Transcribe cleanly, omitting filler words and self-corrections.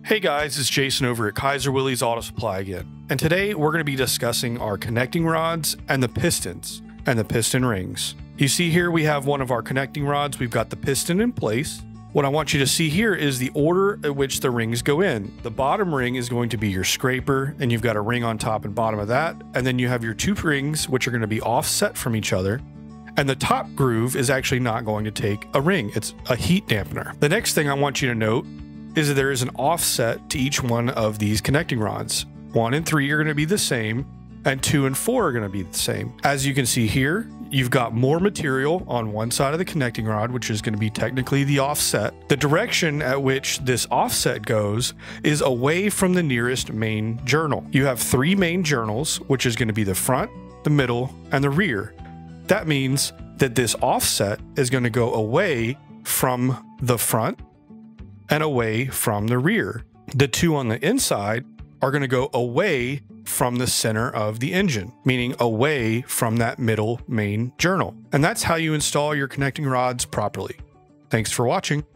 Hey guys, it's Jason over at Kaiser Willys Auto Supply again. And today we're going to be discussing our connecting rods and the pistons and the piston rings. You see here we have one of our connecting rods. We've got the piston in place. What I want you to see here is the order at which the rings go in. The bottom ring is going to be your scraper, and you've got a ring on top and bottom of that. And then you have your two rings, which are going to be offset from each other. And the top groove is actually not going to take a ring. It's a heat dampener. The next thing I want you to note is that there is an offset to each one of these connecting rods. 1 and 3 are going to be the same, and 2 and 4 are going to be the same. As you can see here, you've got more material on one side of the connecting rod, which is going to be technically the offset. The direction at which this offset goes is away from the nearest main journal. You have 3 main journals, which is going to be the front, the middle, and the rear. That means that this offset is going to go away from the front and away from the rear. The 2 on the inside are going to go away from the center of the engine, meaning away from that middle main journal. And that's how you install your connecting rods properly. Thanks for watching.